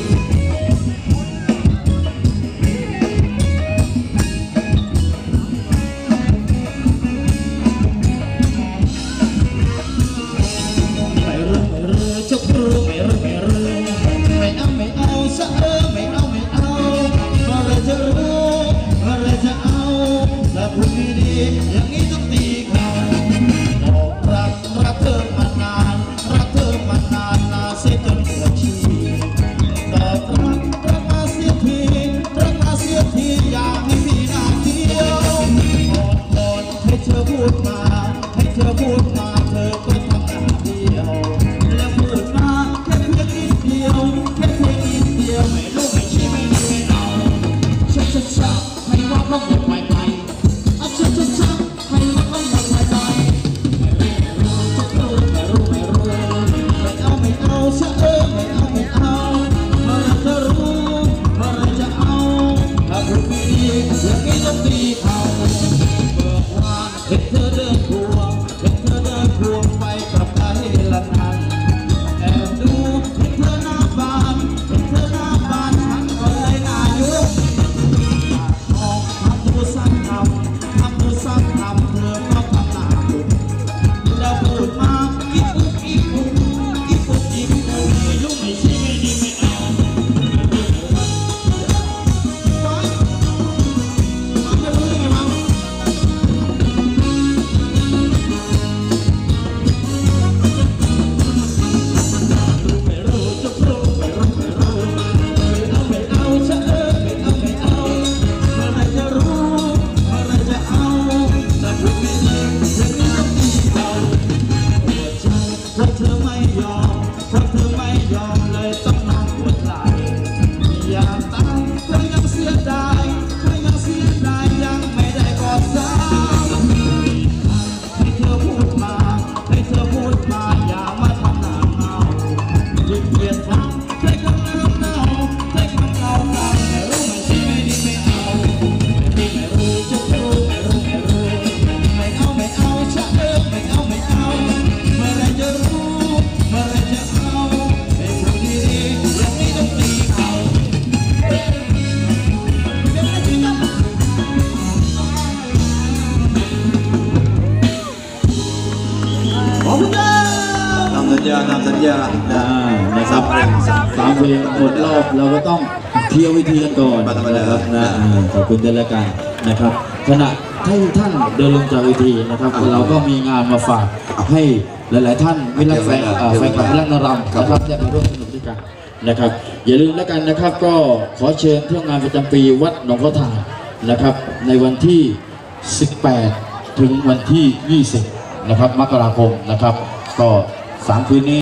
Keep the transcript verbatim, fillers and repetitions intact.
ญาตามสัญญานะครับสามเพลงหมดรอบเราก็ต้องเที่ยววิธีกันก่อนนะครับนะขอบคุณด้วยละกันนะครับขณะที่ท่านเดินลงจากเวทีนะครับเราก็มีงานมาฝากให้หลายๆท่านมิตรแฟนแฟนคลับรักนรำนะครับจะมาร่วมสนุกด้วยกันนะครับอย่าลืมแล้วกันนะครับก็ขอเชิญเที่ยวงานประจำปีวัดหนองข้าวถ่านนะครับในวันที่สิบแปดถึงวันที่ยี่สิบนะครับมกราคมนะครับก็สามคืนนี้